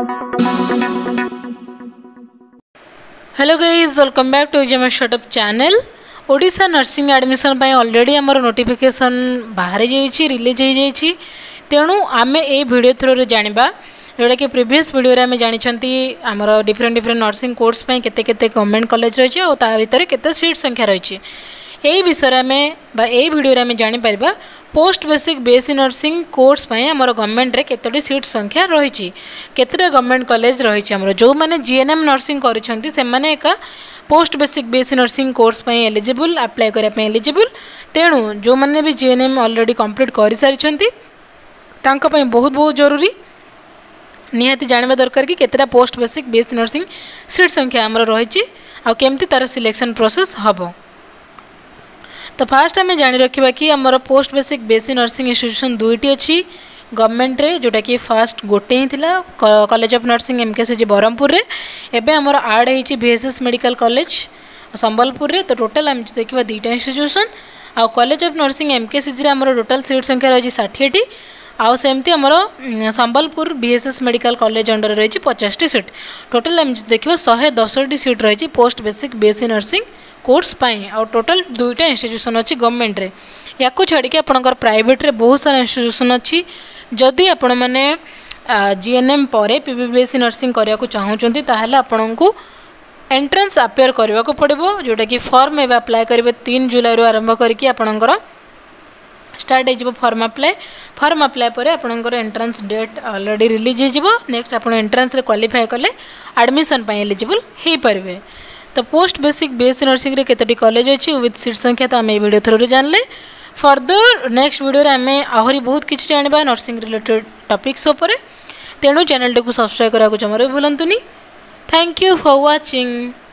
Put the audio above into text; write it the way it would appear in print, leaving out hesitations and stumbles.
Hello guys, welcome back to exam startup channel. Odisha nursing admission already आमर notification बाहर जाइए, release हो जाइए। तेणु आम ए वीडियो थ्रू जाना जोटा कि प्रीवियस वीडियो आम जानते आमर डिफरेंट डिफरेंट नर्सिंग कोर्स केते केते गवर्नमेंट कॉलेज रही है और भितर केते सीट संख्या रही है विषय आम वीडियो आम जापर post basic BSc nursing course आमर गवर्नमेंट रे केतोटी सीट संख्या रही केतटा गवर्नमेंट कॉलेज रही आमर जो मैंने जीएनएम नर्सिंग करछंती से माने एका post basic BSc nursing course eligible apply करने एलिजिबल। तेणु जो मैंने भी जीएनएम ऑलरेडी कंप्लीट कर सारी बहुत बहुत जरूरी निहाती जानवा दरकार कि केतटा post basic BSc nursing seat संख्या आमर रही आ केमती तार सिलेक्शन प्रोसेस हम। तो फास्ट आम जानी रखा कि आमर post basic BSc nursing institution दुईटी अच्छी गवर्नमेंट रे जोटा कि फास्ट गोटे ही थिला college of nursing MKCG Brahmapur रे एबे आमर आड होईची बीएसएस मेडिकल कॉलेज संबलपुर रे। तो टोटल आम देखा दुईटा इंस्टीट्यूशन आ कॉलेज ऑफ नर्सिंग एमकेसीजी रे आमर टोटल सीट संख्या रही 60टी आउ सेमती आमर Sambalpur VSS medical college under रही 50टी सीट। टोटल आम देखा 110टी सीट रही post basic BSc nursing course आ टोटल दुईटा इंस्टीट्यूशन अच्छी गवर्नमेंट रे या छाड़ी आपंकर प्राइवेट रे बहुत सारा इंस्टीट्यूशन अच्छी। जदि आपण मैंने जीएनएम पर पीबीबीएससी नर्सिंग करने को चाहूँगी ताहले आपण को एंट्रेंस अपेयर करने को पड़ो जोटा कि फॉर्म एवं अप्लाई करेंगे 3 जुलाई आरंभ करके आपणकर स्टार्ट हो फॉर्म अप्लाई पर आपणकर एंट्रेंस डेट ऑलरेडी रिलीज हो नेक्स्ट आप एंट्रेंस रे क्वालिफाई कले एडमिशन एलिजिबल हो पारे। तो पोस्ट बेसिक बीएससी नर्सिंग रे केतोटी कॉलेज अच्छी विथ सीट संख्या तो आम ये वीडियो थ्रू जानले। फर्दर नेक्स्ट वीडियो रे आम आहरी बहुत किसी जानवा नर्सिंग रिलेटेड टॉपिक्स उपरे। तेणु चैनल को सब्सक्राइब करने को जमारे भूलंतुनी। Thank you for watching.